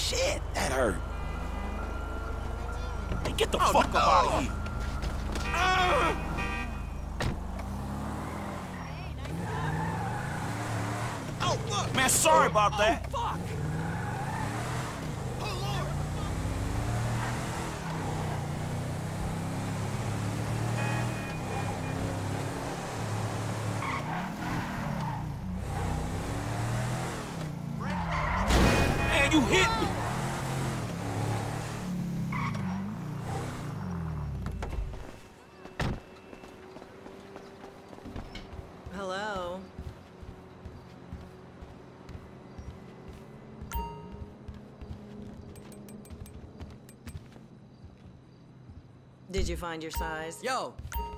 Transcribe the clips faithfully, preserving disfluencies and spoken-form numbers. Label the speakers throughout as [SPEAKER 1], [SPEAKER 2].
[SPEAKER 1] shit, that hurt. Hey, get the
[SPEAKER 2] oh,
[SPEAKER 1] fuck
[SPEAKER 2] no.
[SPEAKER 1] up out of here. Uh.
[SPEAKER 2] Oh, look!
[SPEAKER 1] Man, sorry about that.
[SPEAKER 2] Oh, fuck! Oh, Lord!
[SPEAKER 1] Man, you hit me.
[SPEAKER 3] Hello. Did you find your size?
[SPEAKER 4] Yo!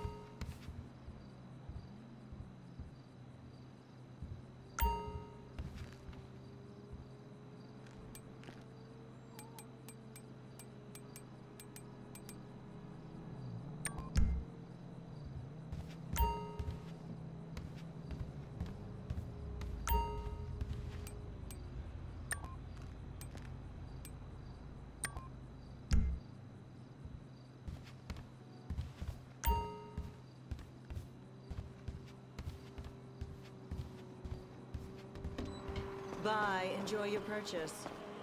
[SPEAKER 3] Bye. Enjoy your purchase.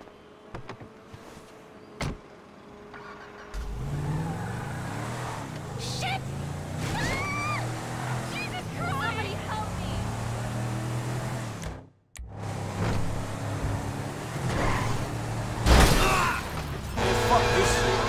[SPEAKER 5] Shit! Ah! Jesus Christ! Somebody help me!
[SPEAKER 1] Man, fuck this shit.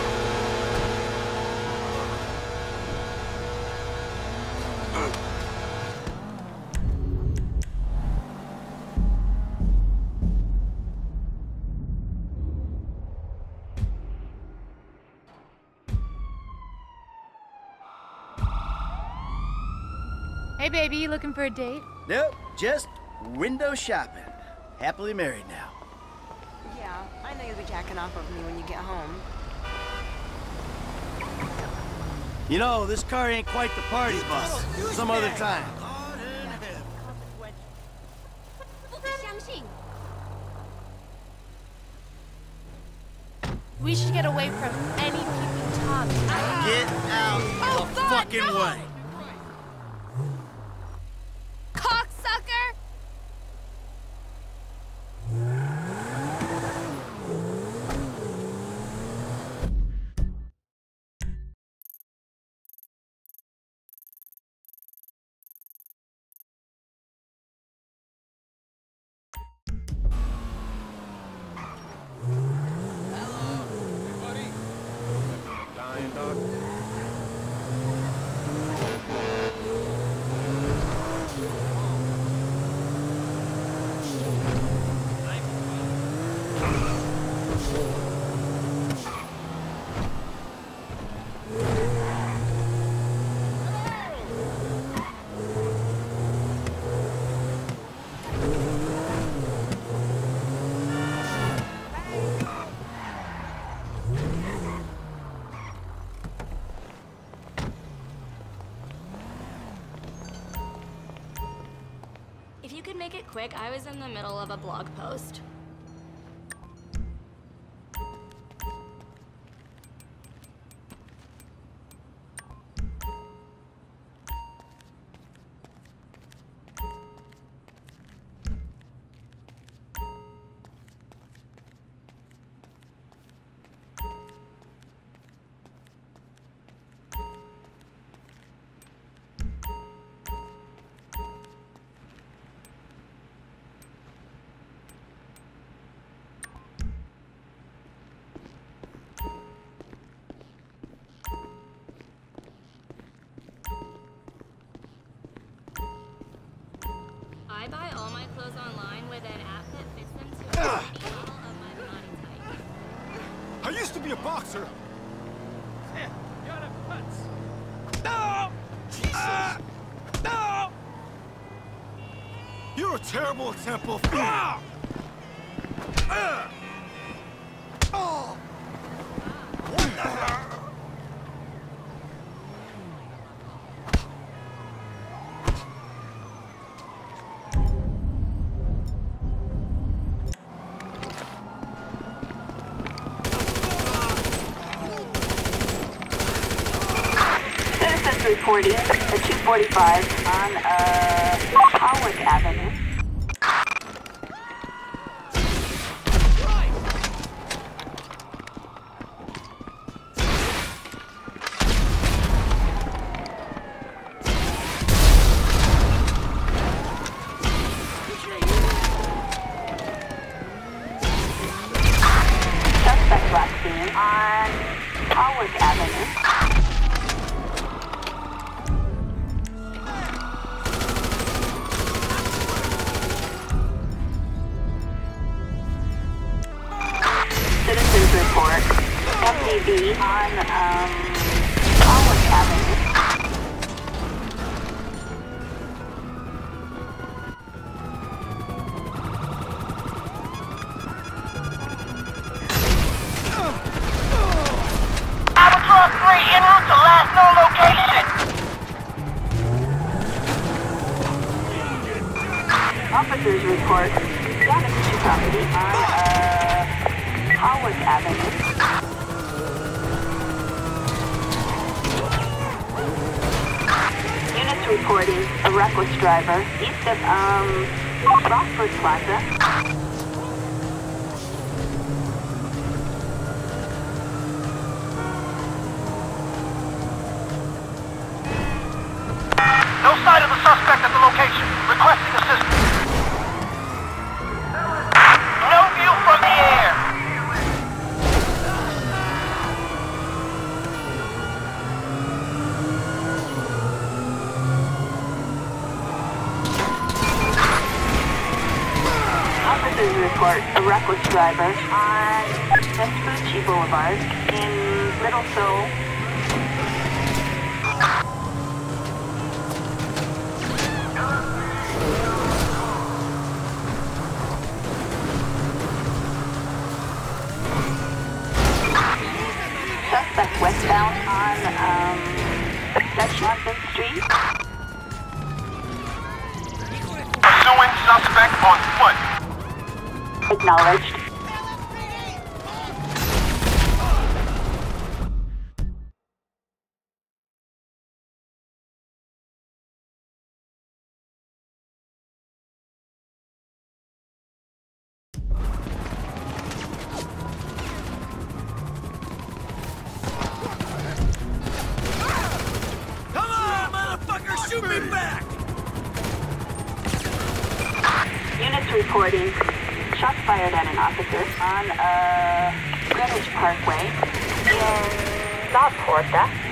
[SPEAKER 6] Hey, baby, you looking for a date?
[SPEAKER 4] Nope, just window shopping. Happily married now.
[SPEAKER 3] Yeah, I know you'll be jacking off of me when you get home.
[SPEAKER 4] You know, this car ain't quite the party bus. Some other time.
[SPEAKER 6] We should get away from any peeping toms.
[SPEAKER 4] Get out
[SPEAKER 6] Oh,
[SPEAKER 4] of the
[SPEAKER 6] God,
[SPEAKER 4] fucking
[SPEAKER 6] no!
[SPEAKER 4] way.
[SPEAKER 6] Cocksucker!
[SPEAKER 2] Dying, dog.
[SPEAKER 5] If you could make it quick, I was in the middle of a blog post. I buy all my clothes online with an app that fits them to a model of my body type.
[SPEAKER 2] I used to be a boxer.
[SPEAKER 7] Yeah, you gotta have guts.
[SPEAKER 2] No! Jesus! Ah! No! You're a terrible example of... Ah! Ah! Oh! What the hell?
[SPEAKER 8] Citizens reporting a two forty-five on uh, Hawick Avenue. Suspect last seen on Hawick Avenue. Citizens report M D V on um, Hawick Avenue.
[SPEAKER 9] Albatross three en route to last known location.
[SPEAKER 8] Officers report damage to property on uh, Hawick Avenue. Units reporting a reckless driver east of um, Rockford Plaza.
[SPEAKER 9] No sight of the suspect at the location. Requesting assistance. No view from the air.
[SPEAKER 8] Officers report a reckless driver on Vespucci Boulevard in Little Seoul. Suspect westbound on um, Dutch Street.
[SPEAKER 9] Pursuing suspect on foot.
[SPEAKER 8] Acknowledged.
[SPEAKER 1] Come on, motherfucker, shoot me back!
[SPEAKER 8] Units reporting shots fired at an officer on uh, Greenwich Parkway in South Porta.